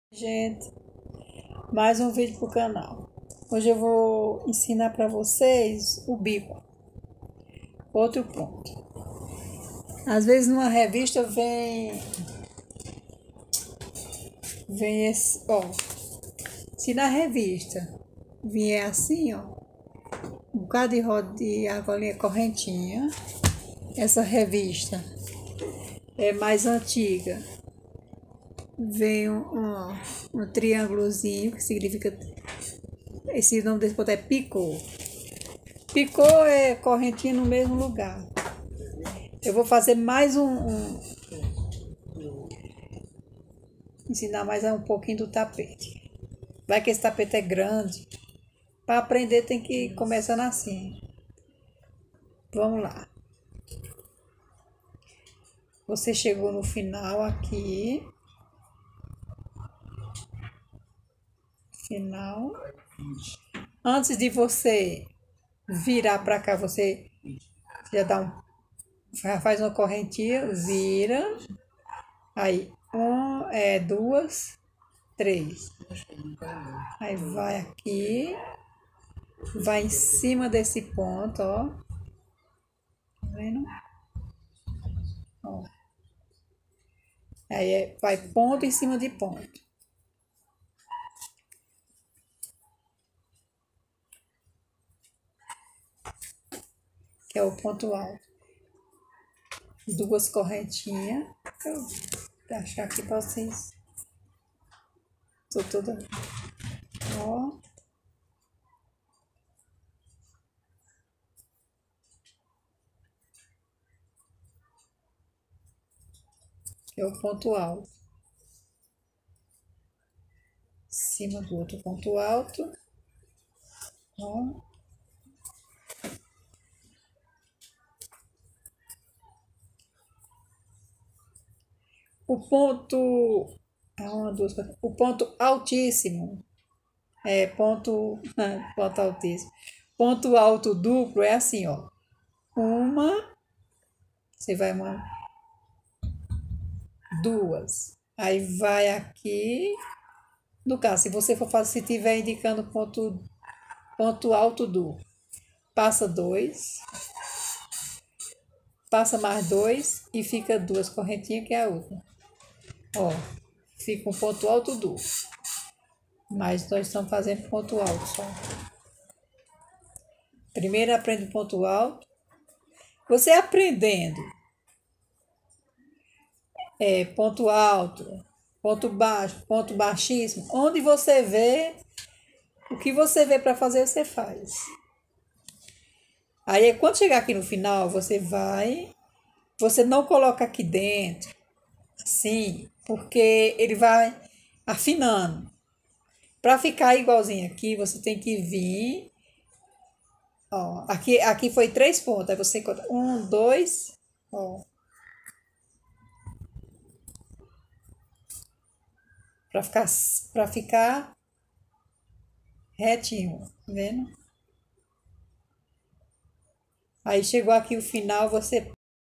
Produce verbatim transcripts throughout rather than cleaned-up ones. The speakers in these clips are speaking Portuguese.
Gente, mais um vídeo pro canal. Hoje eu vou ensinar para vocês o bico. Outro ponto. Às vezes numa revista vem vem esse, ó. Se na revista vier assim, ó, um bocado de roda de argolinha correntinha, essa revista é mais antiga. Vem um, um, um triângulozinho, que significa, esse nome desse ponto é picô. Picô é correntinha no mesmo lugar. Eu vou fazer mais um, um ensinar mais um pouquinho do tapete. Vai que esse tapete é grande. Para aprender tem que ir começando assim. Vamos lá. Você chegou no final aqui. Final. Antes de você virar para cá, você já dá um, faz uma correntinha, vira. Aí, um, é, duas, três. Aí vai aqui, vai em cima desse ponto, ó. Tá vendo? Ó. Aí é, vai ponto em cima de ponto. Que é o ponto alto. Duas correntinhas. Eu vou achar aqui para vocês. Tô toda. Ó. Que é o ponto alto. Cima do outro ponto alto. Ó. O ponto. É uma, duas, o ponto altíssimo. É ponto. Ponto altíssimo. Ponto alto duplo é assim, ó. Uma. Você vai uma. Duas. Aí vai aqui. No caso, se você for fazer, se tiver indicando ponto, ponto alto duplo, passa dois. Passa mais dois e fica duas correntinhas, que é a última. Ó, fica um ponto alto duplo. Mas nós estamos fazendo ponto alto só. Primeiro aprende o ponto alto. Você aprendendo é, ponto alto, ponto baixo, ponto baixíssimo, onde você vê, o que você vê para fazer, você faz. Aí, quando chegar aqui no final, você vai, você não coloca aqui dentro, assim, porque ele vai afinando. Para ficar igualzinho aqui, você tem que vir, ó, aqui, aqui foi três pontos, aí você conta um, dois, ó, para ficar, para ficar retinho, tá vendo? Aí chegou aqui o final, você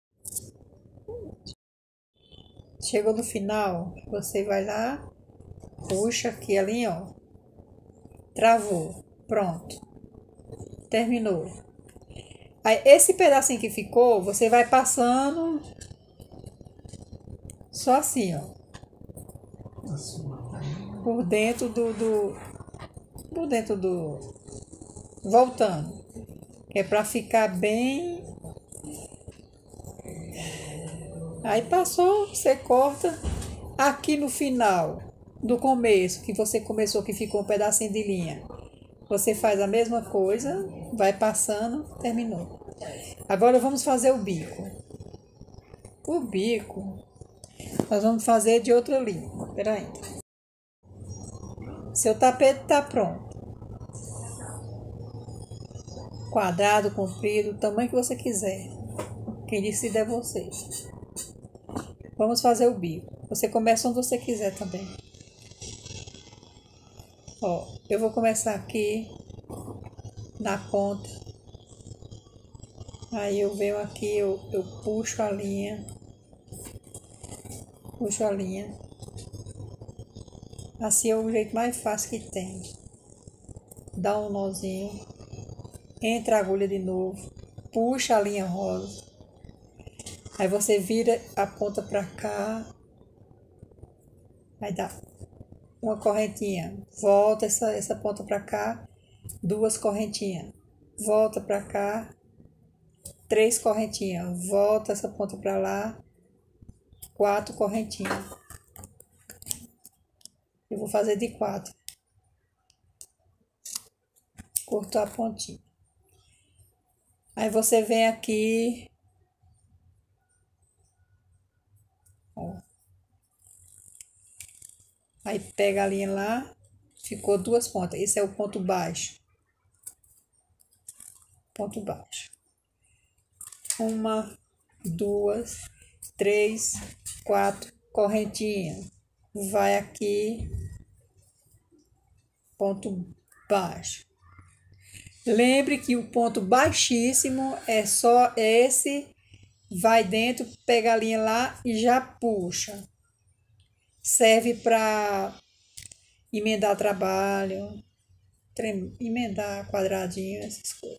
chegou no final, você vai lá, puxa aqui ali, ó, travou, pronto, terminou. Aí esse pedacinho que ficou, você vai passando só assim, ó, por dentro do, do por dentro do, voltando, que é para ficar bem. Aí passou, você corta aqui no final do começo, que você começou, que ficou um pedacinho de linha. Você faz a mesma coisa, vai passando, terminou. Agora vamos fazer o bico. O bico, nós vamos fazer de outra linha. Espera aí. Seu tapete tá pronto. Quadrado, comprido, o tamanho que você quiser. Quem decide é você. Vamos fazer o bico. Você começa onde você quiser também. Ó, eu vou começar aqui na ponta. Aí eu venho aqui, eu, eu puxo a linha. Puxo a linha. Assim é o jeito mais fácil que tem. Dá um nozinho, entra a agulha de novo, puxa a linha rosa. Aí você vira a ponta pra cá, aí dá uma correntinha, volta essa, essa ponta pra cá, duas correntinhas, volta pra cá, três correntinhas, volta essa ponta pra lá, quatro correntinhas. Eu vou fazer de quatro. Cortou a pontinha. Aí você vem aqui, ó. Aí pega a linha lá, ficou duas pontas. Esse é o ponto baixo. Ponto baixo. Uma, duas, três, quatro correntinhas. Vai aqui, ponto baixo. Lembre que o ponto baixíssimo é só esse, vai dentro, pega a linha lá e já puxa. Serve para emendar trabalho, emendar quadradinho, essas coisas.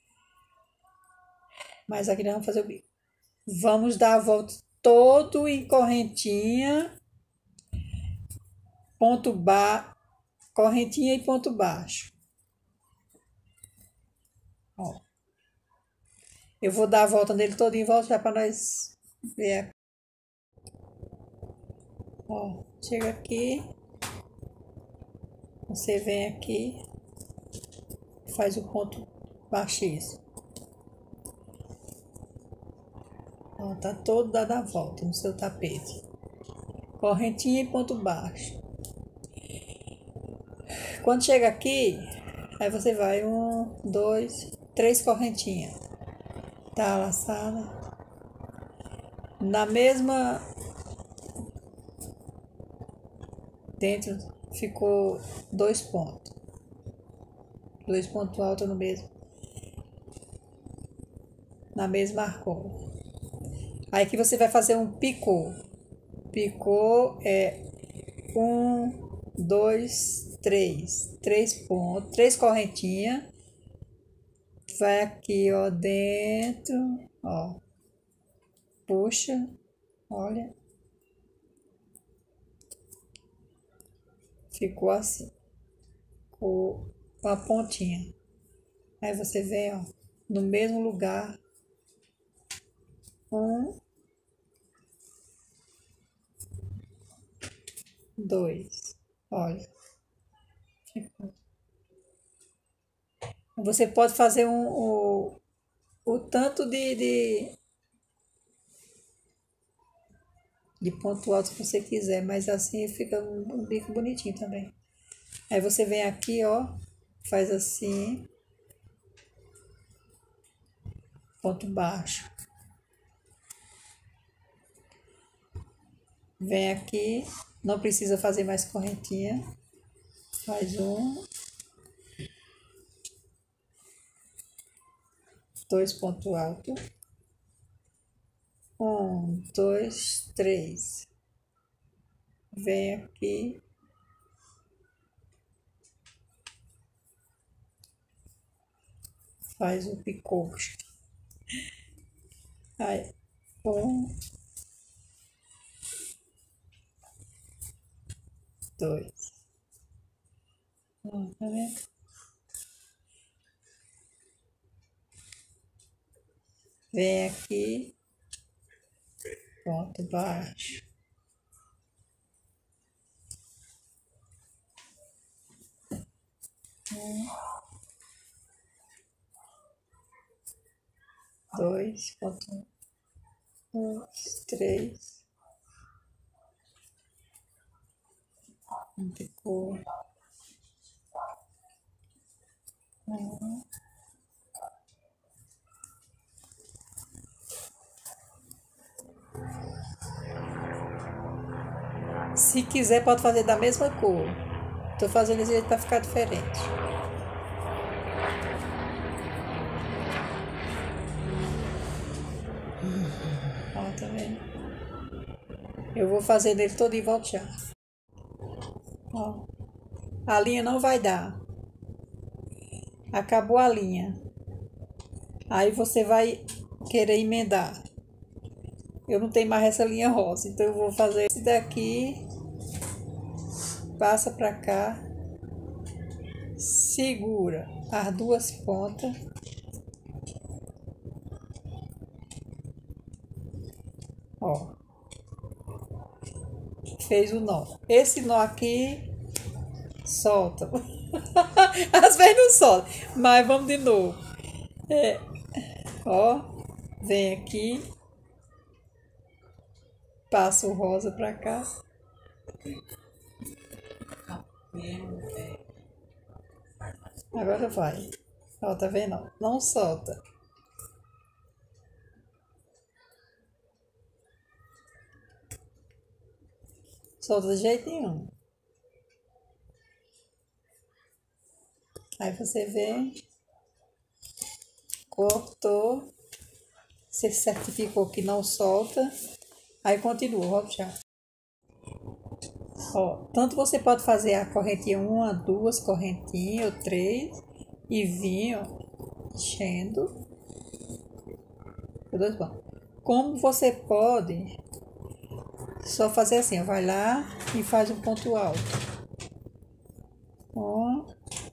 Mas aqui nós vamos fazer o bico. Vamos dar a volta todo em correntinha, ponto baixo, correntinha e ponto baixo. Ó. Eu vou dar a volta nele todo em volta já para nós ver. Ó, chega aqui, você vem aqui, faz o ponto baixíssimo. Ó, tá todo dado a volta no seu tapete. Correntinha e ponto baixo. Quando chega aqui, aí você vai um, dois, três correntinhas. Tá laçada. Na mesma... Dentro ficou dois pontos. Dois pontos altos no mesmo. Na mesma argola. Aí que você vai fazer um picô. Picô é um, dois, três. Três pontos, três correntinhas. Vai aqui, ó, dentro, ó. Puxa, olha. Ficou assim. Com a pontinha. Aí você vem, ó, no mesmo lugar. Um, dois. Olha. Ficou. Você pode fazer um, o, o tanto de, de, de ponto alto que você quiser, mas assim fica um, um bico bonitinho também. Aí você vem aqui, ó, faz assim, ponto baixo. Vem aqui, não precisa fazer mais correntinha. Faz um, dois pontos altos. Um, dois, três. Vem aqui. Faz o picô. Aí, um, dois. Ó, tá vendo? Vem aqui, ponto baixo. Um, dois, ponto um, dois, três. Ficou. Um. Se quiser, pode fazer da mesma cor. Tô fazendo esse jeito para ficar diferente. Ó, tá vendo? Eu vou fazer dele todo em volta já. Ó, a linha não vai dar. Acabou a linha. Aí você vai querer emendar. Eu não tenho mais essa linha rosa, então eu vou fazer esse daqui. Passa pra cá. Segura as duas pontas. Ó. Fez o nó. Esse nó aqui solta. Às vezes não solta, mas vamos de novo. É, ó, vem aqui, passa o rosa pra cá. Agora vai. Ó, tá vendo? Não solta. Solta de jeito nenhum. Aí você vem, cortou, você certificou que não solta, aí continua, ó, já. Ó, tanto você pode fazer a correntinha uma, duas correntinhas, ou três, e vir, ó, enchendo. Dois bom. Como você pode só fazer assim, ó, vai lá e faz um ponto alto. Um,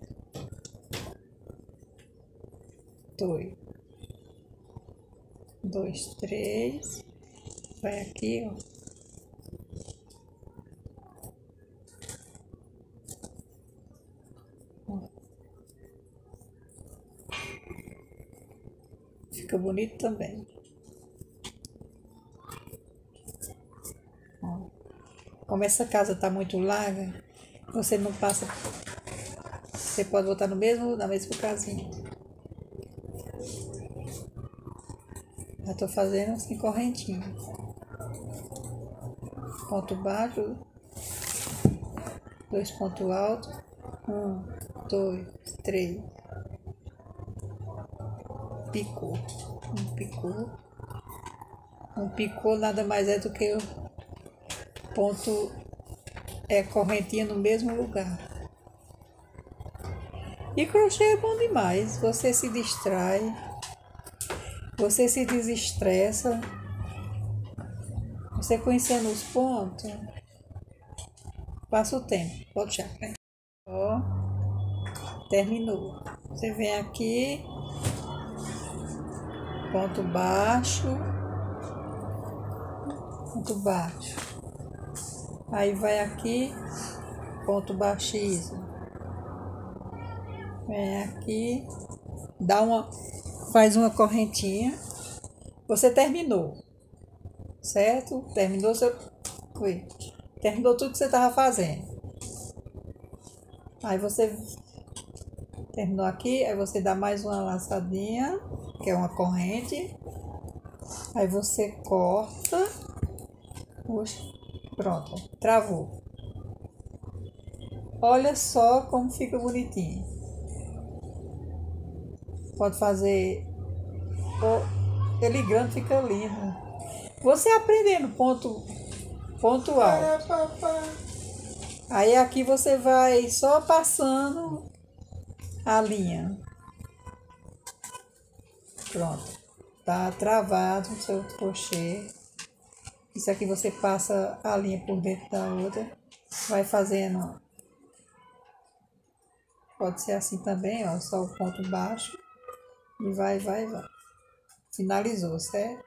dois, dois, três, vai aqui, ó. Fica bonito também. Ó. Como essa casa tá muito larga, você não passa. Você pode botar no mesmo, na mesma casinha. Já tô fazendo assim correntinha. Ponto baixo, dois pontos altos. Um, dois, três. Picô. Um picô. Um picô nada mais é do que o ponto, é correntinha no mesmo lugar. E crochê é bom demais. Você se distrai, você se desestressa. Você conhecendo os pontos, passa o tempo. Pode já, né? Ó, terminou. Você vem aqui, ponto baixo, ponto baixo. Aí vai aqui, ponto baixíssimo. Vem aqui, dá uma, faz uma correntinha. Você terminou, certo? Terminou seu, foi, terminou tudo que você estava fazendo. Aí você terminou aqui, aí você dá mais uma laçadinha, que é uma corrente. Aí você corta. Puxa, pronto, travou. Olha só como fica bonitinho. Pode fazer, ele grande fica lindo. Você aprendendo ponto, ponto alto. Aí aqui você vai só passando a linha. Pronto, tá travado o seu crochê. Isso aqui você passa a linha por dentro da outra, vai fazendo. Pode ser assim também, ó, só o ponto baixo. E vai, vai, vai. Finalizou, certo?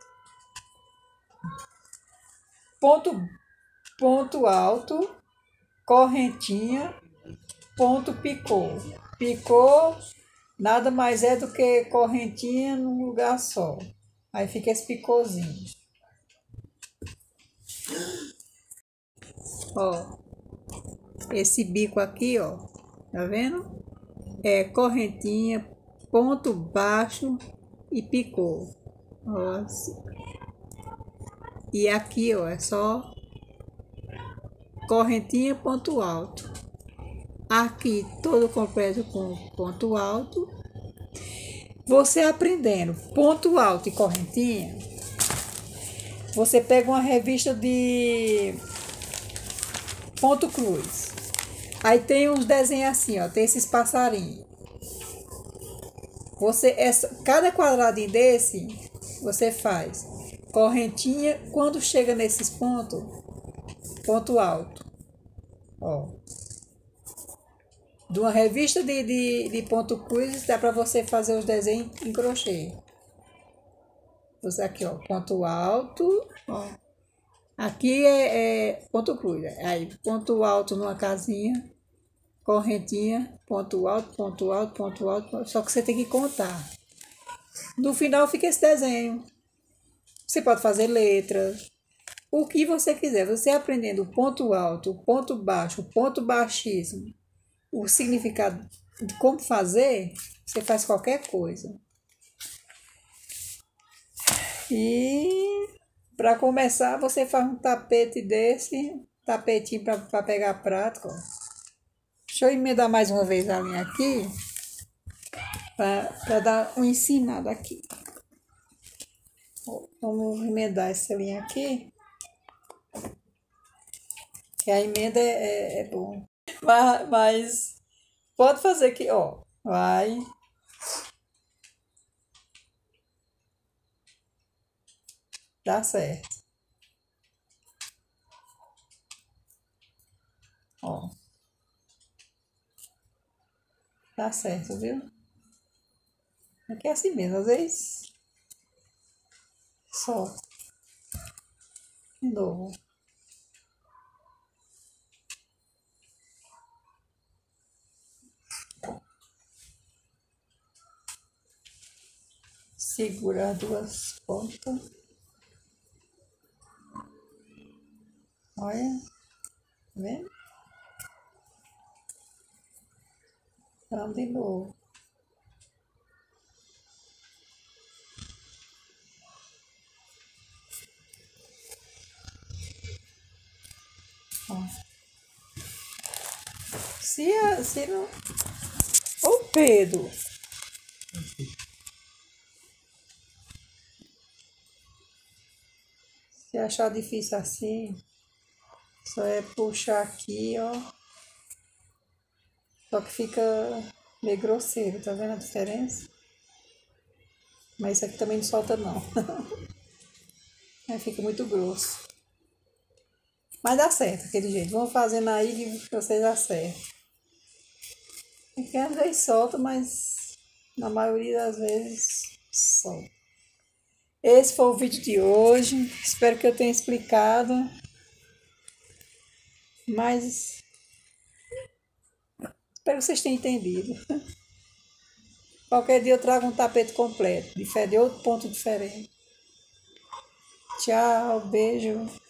Ponto, ponto alto, correntinha, ponto picô. Picô nada mais é do que correntinha num lugar só. Aí fica esse picôzinho. Ó, esse bico aqui, ó, tá vendo? É correntinha, ponto baixo e picô. Ó, assim. E aqui, ó, é só correntinha, ponto alto. Aqui todo completo com ponto alto. Você aprendendo ponto alto e correntinha, você pega uma revista de ponto cruz. Aí tem uns desenhos assim, ó. Tem esses passarinhos. Você, essa, cada quadradinho desse, você faz correntinha. Quando chega nesses pontos, ponto alto. Ó. De uma revista de, de, de ponto cruz, dá para você fazer os desenhos em crochê. Você aqui, ó, ponto alto, ó. Aqui é, é ponto cruz. Aí, ponto alto numa casinha, correntinha, ponto alto, ponto alto, ponto alto. Só que você tem que contar. No final fica esse desenho. Você pode fazer letras, o que você quiser. Você aprendendo ponto alto, ponto baixo, ponto baixíssimo, o significado de como fazer, você faz qualquer coisa. E para começar, você faz um tapete desse, tapetinho para pegar prático. Deixa eu emendar mais uma vez a linha aqui, para dar um ensinado aqui. Vamos emendar essa linha aqui, que a emenda é, é, é bom. Mas, mas pode fazer aqui, ó, vai. Dá certo. Ó. Dá certo, viu? Aqui é assim mesmo, às vezes. Só. De novo. Segura as duas pontas. Olha. Tá vendo? Então, de novo. Ó. Se, a- se não... Ô, Pedro! Se achar difícil assim, só é puxar aqui, ó. Só que fica meio grosseiro, tá vendo a diferença? Mas isso aqui também não solta, não. Aí fica muito grosso. Mas dá certo aquele jeito. Vamos fazendo aí que vocês acertam. Porque às vezes solta, mas na maioria das vezes solta. Esse foi o vídeo de hoje. Espero que eu tenha explicado. Mas espero que vocês tenham entendido. Qualquer dia eu trago um tapete completo, de outro ponto diferente. Tchau, beijo.